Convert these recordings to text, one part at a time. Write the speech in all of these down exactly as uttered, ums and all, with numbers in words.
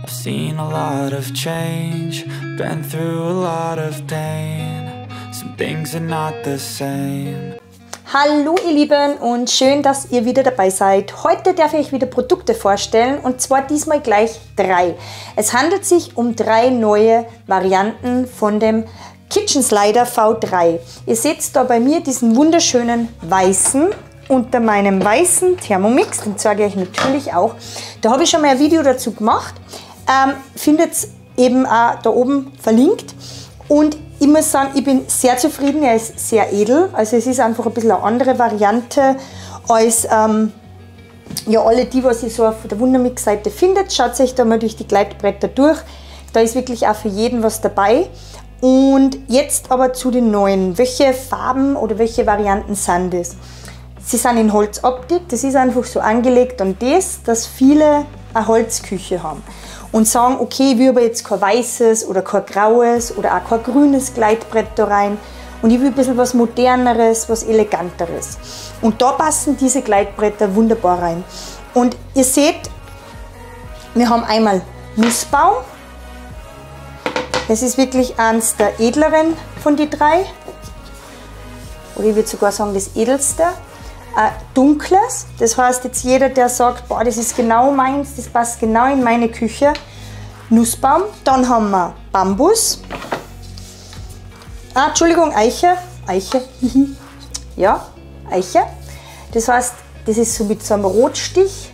I've seen a lot of change, been through a lot of pain. Some things are not the same. Hallo ihr Lieben und schön, dass ihr wieder dabei seid. Heute darf ich euch wieder Produkte vorstellen und zwar diesmal gleich drei. Es handelt sich um drei neue Varianten von dem Kitchen Slider V drei. Ihr seht da bei mir diesen wunderschönen weißen unter meinem weißen Thermomix, den zeige ich euch natürlich auch. Da habe ich schon mal ein Video dazu gemacht, ähm, findet es eben auch da oben verlinkt und ich muss sagen, ich bin sehr zufrieden, er ist sehr edel, also es ist einfach ein bisschen eine andere Variante als ähm, ja, alle die, was ihr so auf der Wundermix-Seite findet. Schaut euch da mal durch die Gleitbretter durch, da ist wirklich auch für jeden was dabei. Und jetzt aber zu den neuen, welche Farben oder welche Varianten sind das? Sie sind in Holzoptik, das ist einfach so angelegt an das, dass viele eine Holzküche haben. Und sagen, okay, ich will aber jetzt kein weißes oder kein graues oder auch kein grünes Gleitbrett da rein. Und ich will ein bisschen was Moderneres, was Eleganteres. Und da passen diese Gleitbretter wunderbar rein. Und ihr seht, wir haben einmal Nussbaum. Das ist wirklich eines der edleren von den drei. Oder ich würde sogar sagen, das edelste. Ein dunkles, das heißt jetzt jeder, der sagt, boah, das ist genau meins, das passt genau in meine Küche. Nussbaum, dann haben wir Bambus, ah, Entschuldigung, Eiche, Eiche, ja, Eiche, das heißt, das ist so mit so einem Rotstich,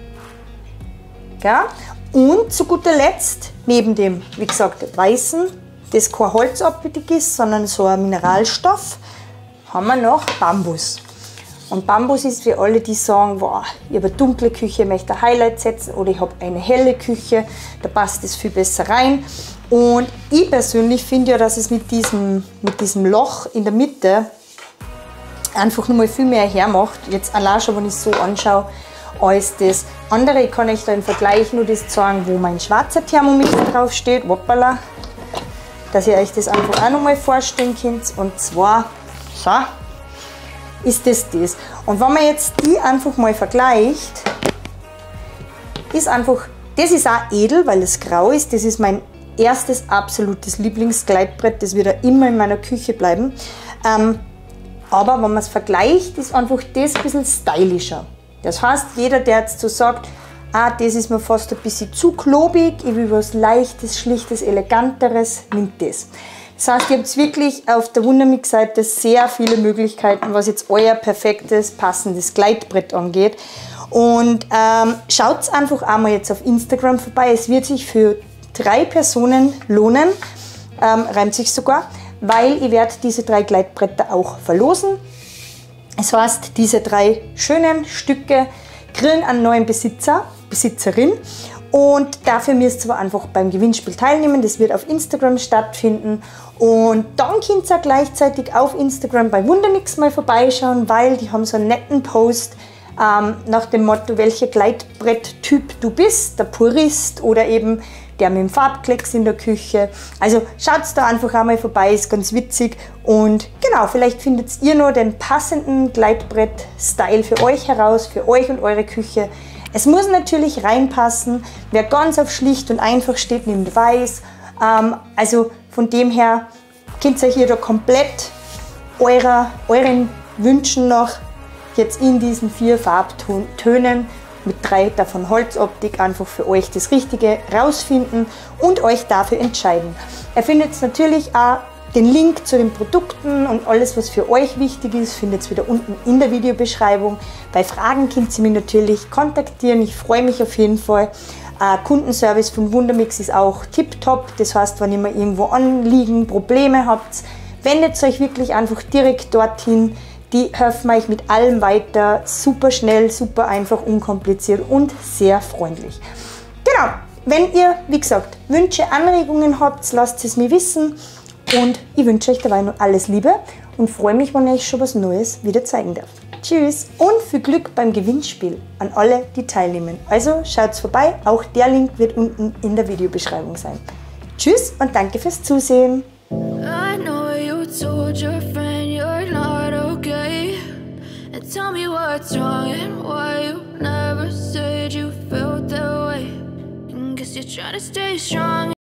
ja? Und zu guter Letzt, neben dem, wie gesagt, weißen, das kein Holzoptik ist, sondern so ein Mineralstoff, haben wir noch Bambus. Und Bambus ist für alle, die sagen, wow, ich habe eine dunkle Küche, möchte ein Highlight setzen oder ich habe eine helle Küche, da passt es viel besser rein. Und ich persönlich finde ja, dass es mit diesem, mit diesem Loch in der Mitte einfach nochmal viel mehr hermacht, jetzt allein schon, wenn ich es so anschaue, als das andere. Ich kann euch da im Vergleich nur das sagen, wo mein schwarzer Thermomix drauf steht, hoppala, dass ihr euch das einfach auch nochmal vorstellen könnt. Und zwar, so, ist das das. Und wenn man jetzt die einfach mal vergleicht, ist einfach, das ist auch edel, weil es grau ist. Das ist mein erstes absolutes Lieblingsgleitbrett, das wird auch immer in meiner Küche bleiben. Ähm, aber wenn man es vergleicht, ist einfach das ein bisschen stylischer. Das heißt, jeder, der jetzt so sagt, ah, das ist mir fast ein bisschen zu klobig, ich will was Leichtes, Schlichtes, Eleganteres, nimmt das. Das heißt, ihr habt wirklich auf der Wundermix-Seite sehr viele Möglichkeiten, was jetzt euer perfektes, passendes Gleitbrett angeht. Und ähm, schaut einfach einmal jetzt auf Instagram vorbei. Es wird sich für drei Personen lohnen, ähm, reimt sich sogar, weil ich werde diese drei Gleitbretter auch verlosen. Das heißt, diese drei schönen Stücke kriegen einen neuen Besitzer, Besitzerin. Und dafür müsst ihr aber einfach beim Gewinnspiel teilnehmen. Das wird auf Instagram stattfinden. Und dann könnt ihr gleichzeitig auf Instagram bei Wundermix mal vorbeischauen, weil die haben so einen netten Post ähm, nach dem Motto, welcher Gleitbretttyp du bist, der Purist oder eben der mit dem Farbklecks in der Küche. Also schaut da einfach einmal vorbei, ist ganz witzig. Und genau, vielleicht findet ihr noch den passenden Gleitbrett-Style für euch heraus, für euch und eure Küche. Es muss natürlich reinpassen. Wer ganz auf schlicht und einfach steht, nimmt weiß. Ähm, also von dem her könnt ihr hier da komplett eurer, euren Wünschen nach jetzt in diesen vier Farbtönen mit drei davon Holzoptik einfach für euch das Richtige rausfinden und euch dafür entscheiden. Ihr findet natürlich auch den Link zu den Produkten und alles, was für euch wichtig ist, findet ihr wieder unten in der Videobeschreibung. Bei Fragen könnt ihr mich natürlich kontaktieren. Ich freue mich auf jeden Fall. Äh, Kundenservice von Wundermix ist auch tipptopp. Das heißt, wenn ihr mal irgendwo Anliegen, Probleme habt, wendet euch wirklich einfach direkt dorthin. Die helfen euch mit allem weiter. Super schnell, super einfach, unkompliziert und sehr freundlich. Genau, wenn ihr, wie gesagt, Wünsche, Anregungen habt, lasst es mir wissen. Und ich wünsche euch dabei nur alles Liebe und freue mich, wenn ich euch schon was Neues wieder zeigen darf. Tschüss und viel Glück beim Gewinnspiel an alle, die teilnehmen. Also schaut vorbei, auch der Link wird unten in der Videobeschreibung sein. Tschüss und danke fürs Zusehen. I know you told your friend you're not okay. And tell me what's wrong and why you never said you felt that way. 'cause you're trying to stay strong.